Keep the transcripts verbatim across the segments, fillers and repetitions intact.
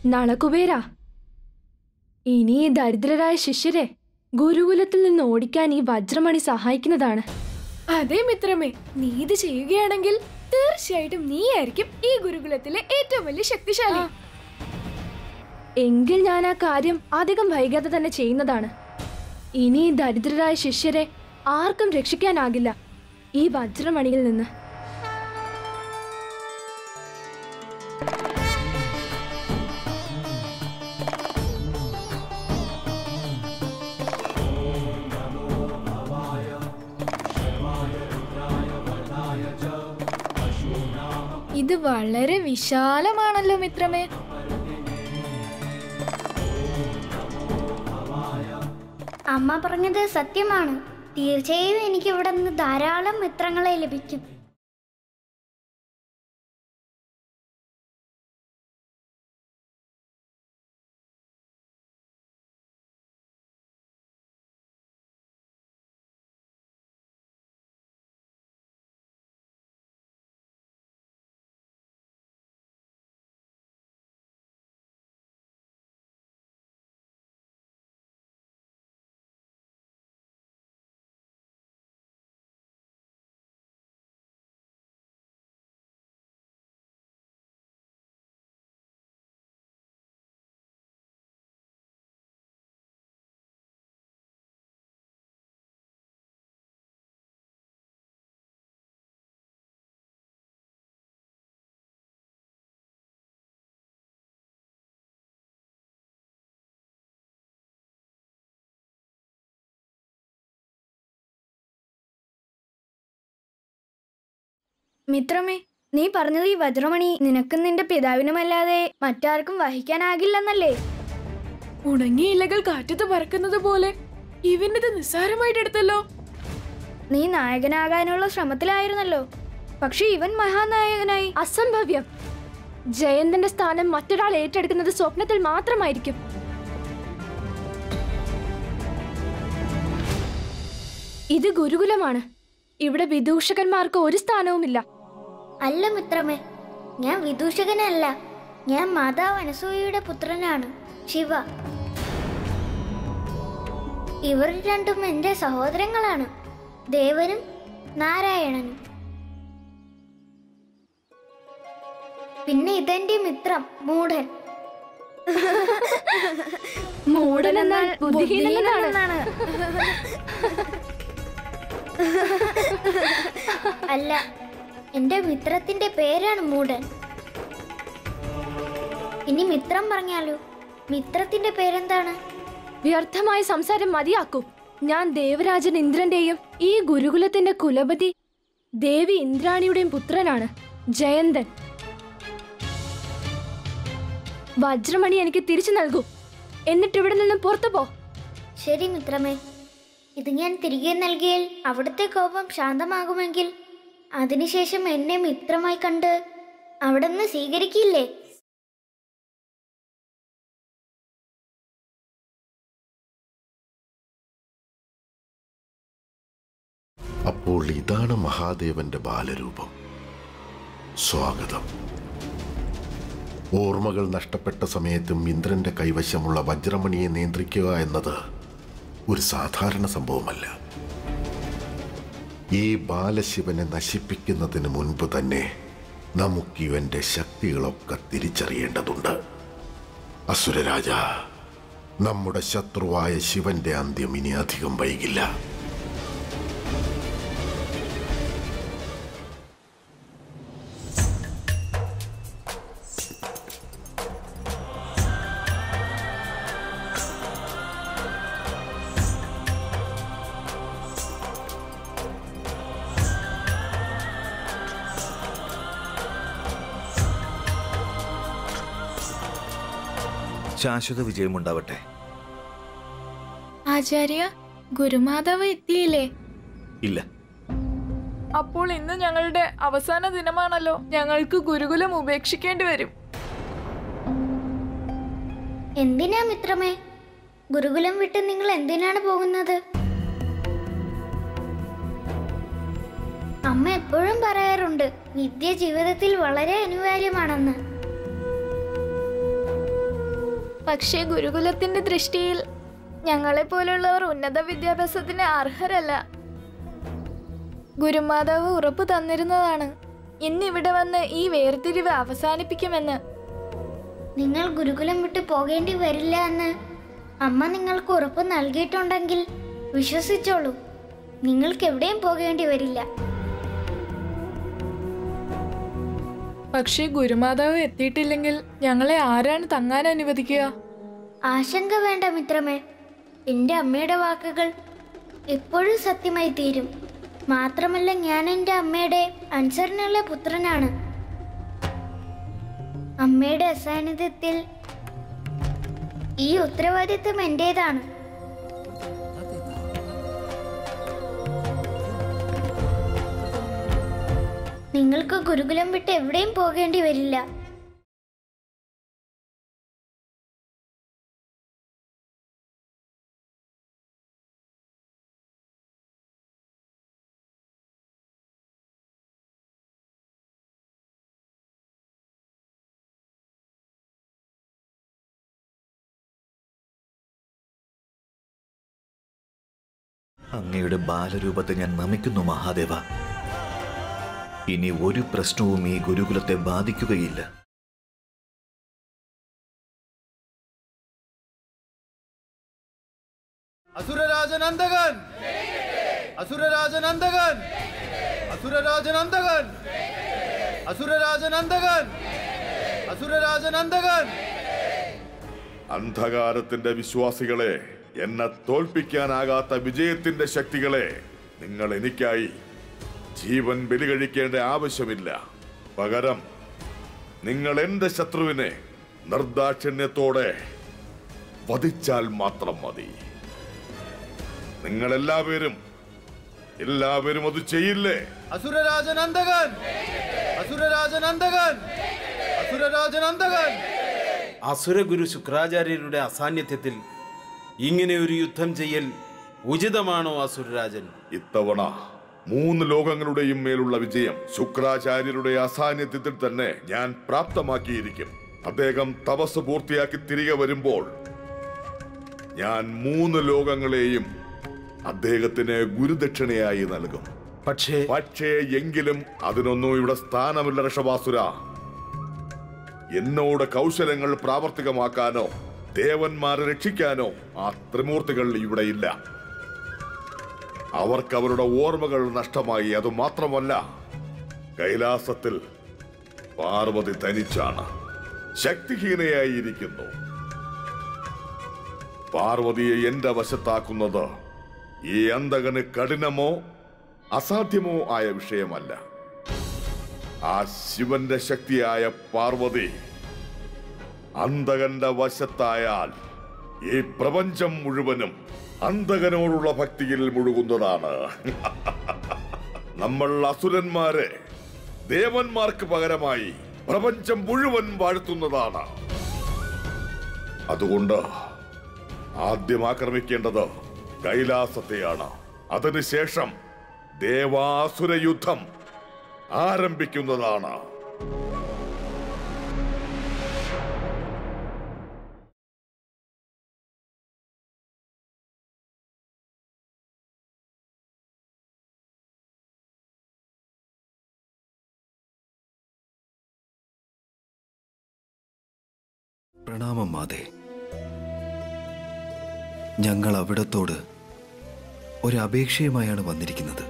നളകുബേര, ഇനി ഈ ദരിദ്രരായ ശിഷ്യരെ ഗുരുകുലത്തിൽ നിന്ന് ഓടിക്കാൻ ഈ വജ്രമണി സഹായിക്കുന്നതാണ്. അതെ മിത്രമേ, നീ ഇത് ചെയ്യുകയാണെങ്കിൽ തീർച്ചയായിട്ടും നീയായിരിക്കും ഈ ഗുരുകുലത്തിലെ ഏറ്റവും വലിയ ശക്തിശാലി. എങ്കിൽ ഞാൻ ആ കാര്യം അധികം വൈകാതെ തന്നെ ചെയ്യുന്നതാണ്. ഇനി ഈ ദരിദ്രരായ ശിഷ്യരെ ആർക്കും രക്ഷിക്കാനാകില്ല ഈ വജ്രമണിയിൽ നിന്ന്. ഇത് വളരെ വിശാലമാണല്ലോ മിത്രമേ. അമ്മ പറഞ്ഞത് സത്യമാണ്. തീർച്ചയായും എനിക്ക് ഇവിടെ നിന്ന് ധാരാളം മിത്രങ്ങളെ ലഭിക്കും. മിത്രമേ, നീ പറഞ്ഞത് ഈ വജ്രമണി നിനക്കും നിന്റെ പിതാവിനുമല്ലാതെ മറ്റാർക്കും വഹിക്കാനാകില്ലെന്നല്ലേ? ഉണങ്ങിയ ഇലകൾ കാറ്റത്ത് പറക്കുന്നത് പോലെ ഇവനിത് നിസ്സാരമായിട്ട് എടുത്തല്ലോ. നീ നായകനാകാനുള്ള ശ്രമത്തിലായിരുന്നല്ലോ, പക്ഷെ ഇവൻ മഹാനായകനായി. അസംഭവ്യം! ജയന്തന്റെ സ്ഥാനം മറ്റൊരാൾ ഏറ്റെടുക്കുന്നത് സ്വപ്നത്തിൽ മാത്രമായിരിക്കും. ഇത് ഗുരുകുലമാണ്. ഇവിടെ വിദൂഷകന്മാർക്ക് ഒരു സ്ഥാനവുമില്ല. അല്ല മിത്രമേ, ഞാൻ വിദൂഷകനല്ല. ഞാൻ മാതാവ് അനസൂയയുടെ പുത്രനാണ്, ശിവ. ഇവർ രണ്ടും എന്റെ സഹോദരങ്ങളാണ്, ദേവനും നാരായണനും. പിന്നെ ഇതെന്റെ മിത്രം മൂഢൻ. മൂഢൻ എന്നാൽ ബുദ്ധിഹീനനാണ്. അല്ല, എന്റെ മിത്രത്തിന്റെ പേരാണ് മൂഢൻ. ഇനി മിത്രം പറഞ്ഞാലോ? മിത്രത്തിന്റെ പേരെന്താണ്? വ്യർത്ഥമായ സംസാരം മതിയാക്കൂ. ഞാൻ ദേവരാജൻ ഇന്ദ്രന്റെയും ഈ ഗുരുകുലത്തിന്റെ കുലപതി ദേവി ഇന്ദ്രാണിയുടെയും പുത്രനാണ്, ജയന്തൻ. വജ്രമണി എനിക്ക് തിരിച്ചു നൽകൂ, എന്നിട്ട് ഇവിടെ നിന്നും പുറത്തു പോ. ശരി മിത്രമേ, ഇത് ഞാൻ തിരികെ നൽകിയാൽ അവിടുത്തെ കോപം ശാന്തമാകുമെങ്കിൽ അതിനുശേഷം എന്നെ മിത്രമായി കണ്ട് അവിടെ നിന്ന് സ്വീകരിക്കില്ലേ? അപ്പോൾ ഇതാണ് മഹാദേവന്റെ ബാലരൂപം. സ്വാഗതം. ഓർമ്മകൾ നഷ്ടപ്പെട്ട സമയത്തും ഇന്ദ്രന്റെ കൈവശമുള്ള വജ്രമണിയെ നിയന്ത്രിക്കുക എന്നത് ഒരു സാധാരണ സംഭവമല്ല. ഈ ബാലശിവനെ നശിപ്പിക്കുന്നതിന് മുൻപ് തന്നെ നമുക്കിവന്റെ ശക്തികളൊക്കെ തിരിച്ചറിയേണ്ടതുണ്ട്. അസുരരാജ, നമ്മുടെ ശത്രുവായ ശിവന്റെ അന്ത്യം ഇനി അധികം വൈകില്ല. ശാശ്വത വിജയമുണ്ടാവട്ടെ. ആചാര്യ, ഗുരുമാതാവ് എത്തിയില്ലേ? ഇല്ല. അപ്പോൾ ഇന്ന് ഞങ്ങളുടെ അവസാന ദിനമാണല്ലോ. ഞങ്ങൾക്ക് ഗുരുകുലം ഉപേക്ഷിക്കേണ്ടി വരും. എന്തിനാ മിത്രമേ? ഗുരുകുലം വിട്ട് നിങ്ങൾ എന്തിനാണ് പോകുന്നത്? അമ്മ എപ്പോഴും പറയാറുണ്ട്, വിദ്യ ജീവിതത്തിൽ വളരെ അനിവാര്യമാണെന്ന്. പക്ഷേ ഗുരുകുലത്തിന്റെ ദൃഷ്ടിയിൽ ഞങ്ങളെ പോലുള്ളവർ ഉന്നത വിദ്യാഭ്യാസത്തിന് അർഹരല്ല. ഗുരുമാതാവ് ഉറപ്പു തന്നിരുന്നതാണ് ഇന്നിവിടെ വന്ന് ഈ വേർതിരിവ് അവസാനിപ്പിക്കുമെന്ന്. നിങ്ങൾ ഗുരുകുലം വിട്ട് പോകേണ്ടി വരില്ല എന്ന് അമ്മ നിങ്ങൾക്ക് ഉറപ്പ് നൽകിയിട്ടുണ്ടെങ്കിൽ വിശ്വസിച്ചോളൂ, നിങ്ങൾക്ക് എവിടെയും പോകേണ്ടി വരില്ല. പക്ഷേ ഗുരുമാതാവ് എത്തിയിട്ടില്ലെങ്കിൽ ഞങ്ങളെ ആരാണ് തങ്ങാൻ അനുവദിക്കുക? ആശങ്ക വേണ്ട മിത്രമേ, എൻ്റെ അമ്മയുടെ വാക്കുകൾ എപ്പോഴും സത്യമായി തീരും. മാത്രമല്ല, ഞാൻ എൻ്റെ അമ്മയുടെ അനുസരണയുള്ള പുത്രനാണ്. അമ്മയുടെ അസാന്നിധ്യത്തിൽ ഈ ഉത്തരവാദിത്വം എന്റേതാണ്. നിങ്ങൾക്ക് ഗുരുകുലം വിട്ട് എവിടെയും പോകേണ്ടി വരില്ല. അങ്ങയുടെ ബാലരൂപത്തെ ഞാൻ നമിക്കുന്നു മഹാദേവ. ഇനി ഒരു പ്രശ്നവും ഈ ഗുരുകുലത്തെ ബാധിക്കുകയില്ല. അസുരരാജനന്ദകൻ, അസുരരാജനന്ദകൻ, അസുരരാജനന്ദകൻ, അസുരരാജനന്ദകൻ, അസുരരാജനന്ദകൻ. അന്ധകാരത്തിന്റെ വിശ്വാസികളെ, എന്നെ തോൽപ്പിക്കാനാകാത്ത വിജയത്തിന്റെ ശക്തികളെ, നിങ്ങൾ എനിക്കായി ജീവൻ ബലി കഴിക്കേണ്ട ആവശ്യമില്ല. പകരം നിങ്ങൾ എന്റെ ശത്രുവിനെ നിർദാക്ഷിണ്യത്തോടെ വധിച്ചാൽ മാത്രം മതി. നിങ്ങൾ എല്ലാവരും എല്ലാവരും അത് ചെയ്യില്ലേ? അസുരരാജനന്ദകൻ, അസുരരാജനന്ദകൻ, അസുരരാജനന്ദകൻ. അസുരഗുരു ശുക്രാചാര്യരുടെ അസാന്നിധ്യത്തിൽ ഇങ്ങനെ ഒരു യുദ്ധം ചെയ്യൽ ഉചിതമാണോ അസുരരാജൻ? ഇത്തവണ മൂന്ന് ലോകങ്ങളുടെയും മേലുള്ള വിജയം ശുക്രാചാര്യരുടെ അസാന്നിധ്യത്തിൽ തന്നെ ഞാൻ പ്രാപ്തമാക്കിയിരിക്കും. അദ്ദേഹം തപസ് പൂർത്തിയാക്കി തിരികെ വരുമ്പോൾ ഞാൻ മൂന്ന് ലോകങ്ങളെയും അദ്ദേഹത്തിന് ഗുരുദക്ഷിണയായി നൽകും. പക്ഷേ പക്ഷേ എങ്കിലും അതിനൊന്നും ഇവിടെ സ്ഥാനമില്ല ഋഷഭാസുര. എന്നോട് കൗശലങ്ങൾ പ്രാവർത്തികമാക്കാനോ ദേവന്മാരെ രക്ഷിക്കാനോ ആ ത്രിമൂർത്തികൾ ഇവിടെ ഇല്ല. അവർക്ക് അവരുടെ ഓർമ്മകൾ നഷ്ടമായി. അതുമാത്രമല്ല, കൈലാസത്തിൽ പാർവതി തനിച്ചാണ്, ശക്തിഹീനയായിരിക്കുന്നു. പാർവതിയെ എന്റെ വശത്താക്കുന്നത് ഈ അന്തകന് കഠിനമോ അസാധ്യമോ ആയ വിഷയമല്ല. ആ ശിവന്റെ ശക്തിയായ പാർവതി അന്തകന്റെ വശത്തായാൽ ഈ പ്രപഞ്ചം മുഴുവനും അന്തകനോടുള്ള ഭക്തിയിൽ മുഴുകുന്നതാണ്. നമ്മൾ അസുരന്മാരെ ദേവന്മാർക്ക് പകരമായി പ്രപഞ്ചം മുഴുവൻ വാഴ്ത്തുന്നതാണ്. അതുകൊണ്ട് ആദ്യം ആക്രമിക്കേണ്ടത് കൈലാസത്തെയാണ്. അതിനുശേഷം ദേവാസുര യുദ്ധം ആരംഭിക്കുന്നതാണ്. പ്രണാമം മാതേ. ഞങ്ങൾ അവിടത്തോട് ഒരു അപേക്ഷയുമായാണ് വന്നിരിക്കുന്നത്.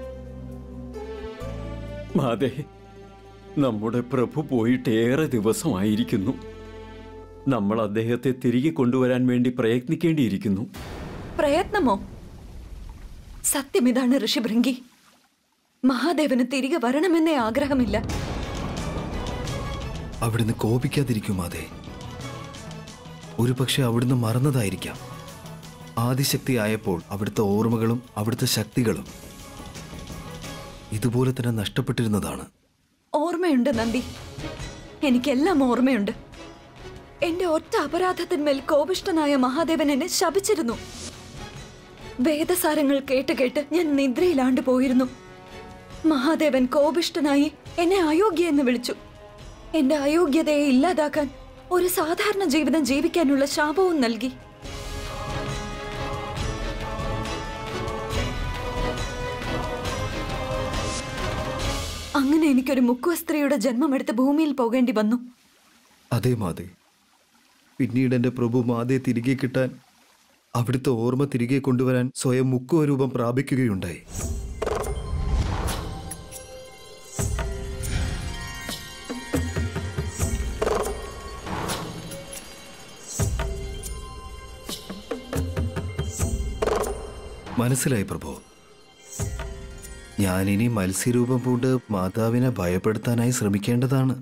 മാതേ, നമ്മുടെ പ്രഭു പോയിട്ട് ഏറെ ദിവസമായിരിക്കുന്നു. നമ്മൾ അദ്ദേഹത്തെ തിരികെ കൊണ്ടുവരാൻ വേണ്ടി പ്രയത്നിക്കേണ്ടിയിരിക്കുന്നു. പ്രയത്നമോ? സത്യം ഇതാണ് ഋഷിഭൃംഗി. മഹാദേവന് തിരികെ വരണമെന്നേ ആഗ്രഹമില്ല. അവിടുന്ന് കോപിക്കാതിരിക്കും മാതേ. ഒരു പക്ഷെ അവിടുന്ന് മറന്നതായിരിക്കാം. ആദിശക്തി ആയപ്പോൾ അവിടുത്തെ ഓർമ്മകളും അവിടുത്തെ ശക്തികളും ഇതുപോലെ തന്നെ നഷ്ടപ്പെട്ടിരുന്നതാണ്. ഓർമ്മയുണ്ട് നന്ദി, എനിക്കെല്ലാം ഓർമ്മയുണ്ട്. എന്റെ ഒറ്റ അപരാധത്തിന്മേൽ കോപിഷ്ഠനായ മഹാദേവൻ എന്നെ ശപിച്ചിരുന്നു. വേദസാരങ്ങൾ കേട്ട് കേട്ട് ഞാൻ നിദ്രയിലാണ്ടു പോയിരുന്നു. മഹാദേവൻ കോപിഷ്ഠനായി എന്നെ അയോഗ്യ എന്ന് വിളിച്ചു. എന്റെ അയോഗ്യതയെ ഇല്ലാതാക്കാൻ ഒരു സാധാരണ ജീവിതം ജീവിക്കാനുള്ള ശാപവും നൽകി. അങ്ങനെ എനിക്കൊരു മുക്കുവ സ്ത്രീയുടെ ജന്മമെടുത്ത് ഭൂമിയിൽ പോകേണ്ടി വന്നു. അതേ മാതേ, പിന്നീട് എൻ്റെ പ്രഭു മാതയെ തിരികെ കിട്ടാൻ, അവിടുത്തെ ഓർമ്മ തിരികെ കൊണ്ടുവരാൻ സ്വയം മുക്കുവ രൂപം പ്രാപിക്കുകയുണ്ടായി. മനസ്സിലായി പ്രഭു. ഞാനിനി മത്സ്യരൂപം പൂണ്ട് മാതാവിനെ ഭയപ്പെടുത്താനായി ശ്രമിക്കേണ്ടതാണ്.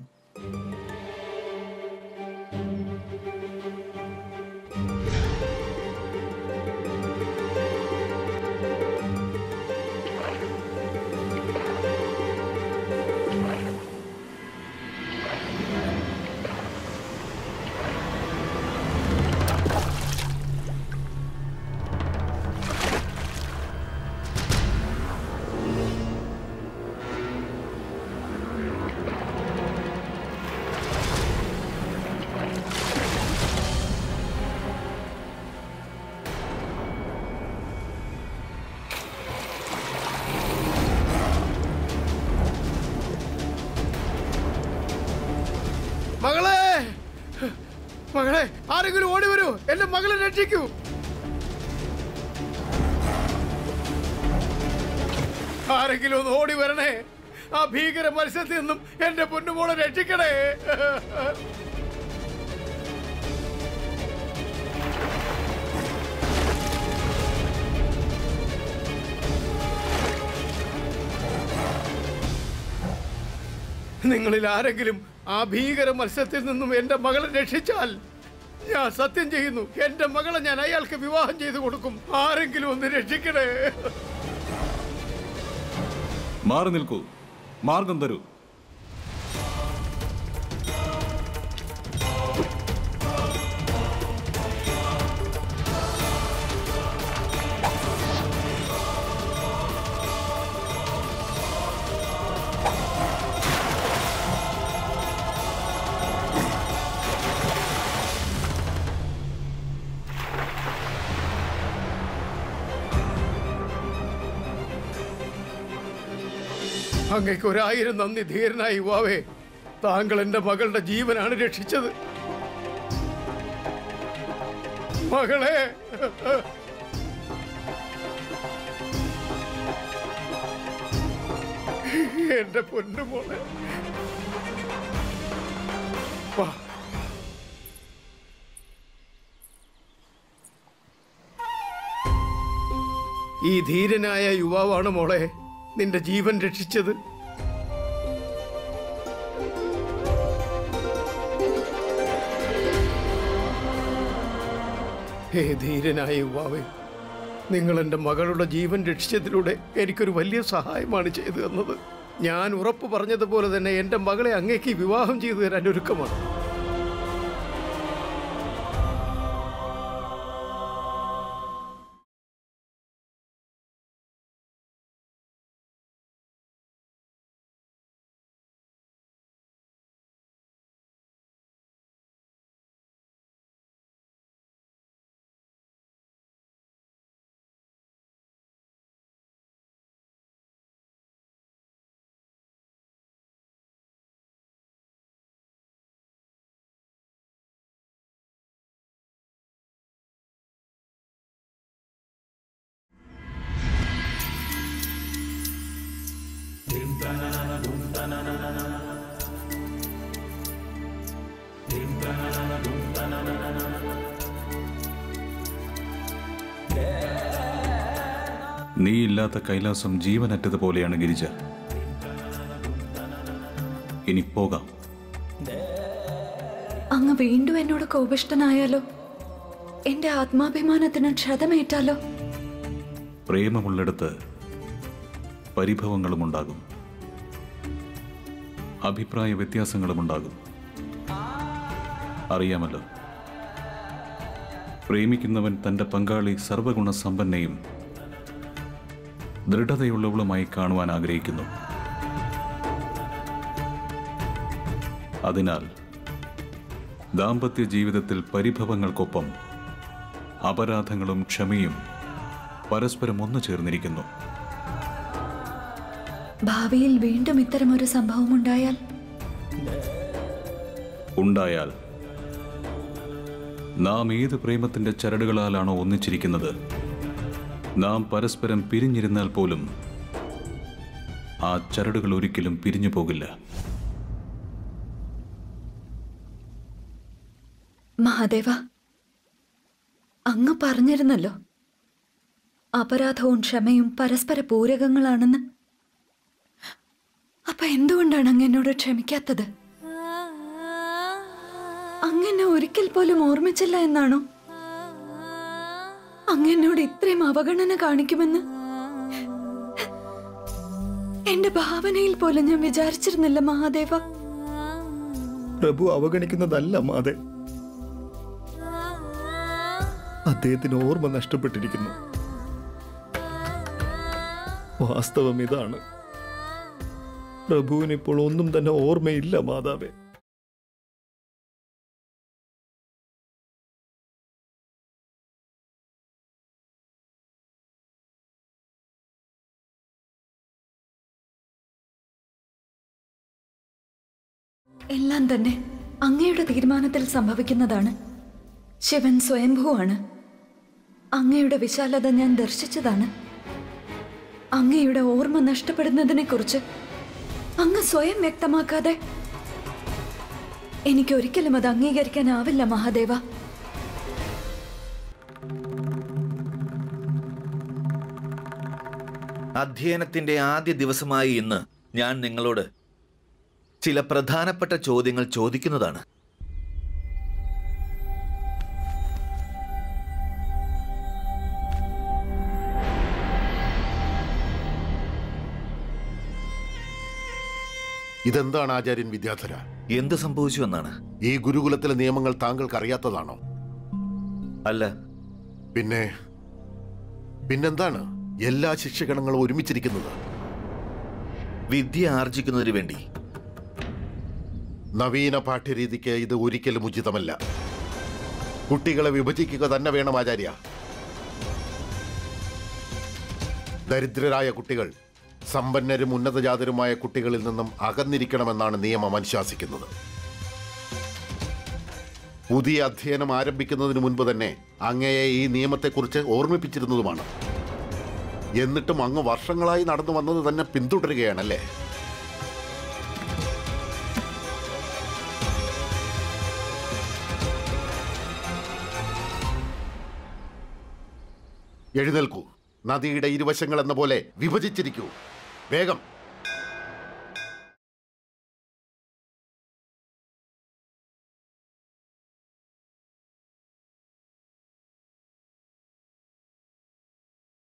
മകളെ, മകളെ, ആരെങ്കിലും ഓടി വരൂ, എന്റെ മകളെ രക്ഷിക്കൂ. ആരെങ്കിലും ഒന്ന് ഓടി വരണേ. ആ ഭീകര മത്സ്യത്തിൽ നിന്നും എന്റെ പൊന്നുമോളെ രക്ഷിക്കണേ. നിങ്ങളിൽ ആരെങ്കിലും ആ ഭീകര മത്സ്യത്തിൽ നിന്നും എന്റെ മകളെ രക്ഷിച്ചാൽ ഞാൻ സത്യം ചെയ്യുന്നു, എന്റെ മകളെ ഞാൻ അയാൾക്ക് വിവാഹം ചെയ്തു കൊടുക്കും. ആരെങ്കിലും ഒന്ന് രക്ഷിക്കണേ. മാറി നിൽക്കൂ, മാർഗം തരൂ. അങ്ങേക്ക് ഒരായിരം നന്ദി ധീരനായ യുവാവേ. താങ്കൾ എന്റെ മകളുടെ ജീവനാണ് രക്ഷിച്ചത്. മകളെ, എന്റെ പൊന്നുമോളെ, വാ. ഈ ധീരനായ യുവാവാണ് മോളെ നിന്റെ ജീവൻ രക്ഷിച്ചത്. ഹേ ധീരനായ യുവാവേ, നിങ്ങൾ എൻ്റെ മകളുടെ ജീവൻ രക്ഷിച്ചതിലൂടെ എനിക്കൊരു വലിയ സഹായമാണ് ചെയ്തു തന്നത്. ഞാൻ ഉറപ്പ് പറഞ്ഞതുപോലെ തന്നെ എൻ്റെ മകളെ അങ്ങേക്ക് വിവാഹം ചെയ്തു തരാൻ ഒരുക്കമാണ്. നീയില്ലാത്ത കൈലാസം ജീവനറ്റതുപോലെയാണ് ഗിരിജ. ഇനി പോകാം. അങ്ങ് വീണ്ടും എന്നോട് കോപിഷ്ഠനായാലോ? എന്റെ ആത്മാഭിമാനത്തിന് ക്ഷതമേറ്റാലോ? പ്രേമമുള്ളിടത്ത് പരിഭവങ്ങളുമുണ്ടാകും, അഭിപ്രായ വ്യത്യാസങ്ങളുമുണ്ടാകും. അറിയാമല്ലോ, പ്രേമിക്കുന്നവൻ തൻ്റെ പങ്കാളി സർവഗുണസമ്പന്നയും ദൃഢതയുള്ളവളുമായി കാണുവാൻ ആഗ്രഹിക്കുന്നു. അതിനാൽ ദാമ്പത്യ ജീവിതത്തിൽ പരിഭവങ്ങൾക്കൊപ്പം അപരാധങ്ങളും ക്ഷമയും പരസ്പരം ഒന്നു ചേർന്നിരിക്കുന്നു. ഭാവിയിൽ വീണ്ടും ഇത്തരമൊരു സംഭവം ഉണ്ടായാൽ ഉണ്ടായാൽ നാം ഏത് പ്രേമത്തിന്റെ ചരടുകളാലാണോ ഒന്നിച്ചിരിക്കുന്നത്, നാം പരസ്പരം പിരിഞ്ഞിരുന്നാൽ പോലും ആ ചരടുകൾ ഒരിക്കലും പിരിഞ്ഞു പോകില്ല. മഹാദേവ, അങ്ങ് പറഞ്ഞിരുന്നല്ലോ അപരാധവും ക്ഷമയും പരസ്പര പൂരകങ്ങളാണെന്ന്. അപ്പൊ എന്തുകൊണ്ടാണ് അങ്ങ് എന്നോട് ക്ഷമിക്കാത്തത്? അങ്ങനെ ഒരിക്കൽ പോലും ഓർമ്മിച്ചില്ല എന്നാണോ? അങ്ങനോട് ഇത്രയും അവഗണന കാണിക്കുമെന്ന് എന്റെ ഭാവനയിൽ പോലും ഞാൻ വിചാരിച്ചിരുന്നില്ല മഹാദേവ. പ്രഭു അവഗണിക്കുന്നതല്ല മാതേ, അദ്ദേഹത്തിന് ഓർമ്മ നഷ്ടപ്പെട്ടിരിക്കുന്നു. വാസ്തവം ഇതാണ്, പ്രഭുവിന് ഇപ്പോൾ ഒന്നും തന്നെ ഓർമ്മയില്ല മാതാവേ. എല്ലാം തന്നെ അങ്ങയുടെ തീരുമാനത്തിൽ സംഭവിക്കുന്നതാണ്. ശിവൻ സ്വയംഭൂവാണ്. അങ്ങയുടെ വിശാലത ഞാൻ ദർശിച്ചതാണ്. അങ്ങയുടെ ഓർമ്മ നഷ്ടപ്പെടുന്നതിനെ കുറിച്ച് അങ്ങ് സ്വയം വ്യക്തമാക്കാതെ എനിക്ക് ഒരിക്കലും അത് അംഗീകരിക്കാനാവില്ല മഹാദേവ. അധ്യയനത്തിന്റെ ആദ്യ ദിവസമായി ഇന്ന് ഞാൻ നിങ്ങളോട് ചില പ്രധാനപ്പെട്ട ചോദ്യങ്ങൾ ചോദിക്കുന്നതാണ്. ഇതെന്താണ് ആചാര്യൻ വിദ്യാധര? എന്ത് സംഭവിച്ചു എന്നാണ്? ഈ ഗുരുകുലത്തിലെ നിയമങ്ങൾ താങ്കൾക്ക് അറിയാത്തതാണോ? അല്ല. പിന്നെ പിന്നെന്താണ് എല്ലാ ശിക്ഷകണങ്ങളും ഒരുമിച്ചിരിക്കുന്നത്? വിദ്യ ആർജിക്കുന്നതിന് വേണ്ടി. നവീന പാഠ്യരീതിക്ക് ഇത് ഒരിക്കലും ഉചിതമല്ല. കുട്ടികളെ വിഭജിക്കുക തന്നെ വേണം ആചാര്യ. ദരിദ്രരായ കുട്ടികൾ സമ്പന്നരും ഉന്നതജാതരുമായ കുട്ടികളിൽ നിന്നും അകന്നിരിക്കണമെന്നാണ് നിയമം അനുശാസിക്കുന്നത്. പുതിയ അധ്യയനം ആരംഭിക്കുന്നതിന് മുൻപ് തന്നെ അങ്ങയെ ഈ നിയമത്തെക്കുറിച്ച് ഓർമ്മിപ്പിച്ചിരുന്നതുമാണ്. എന്നിട്ടും അങ്ങ് വർഷങ്ങളായി നടന്നു വന്നത് തന്നെ പിന്തുടരുകയാണല്ലേ? എഴുന്നേൽക്കൂ. നദിയുടെ ഇരുവശങ്ങൾ എന്ന പോലെ വിഭജിച്ചിരിക്കൂ. വേഗം.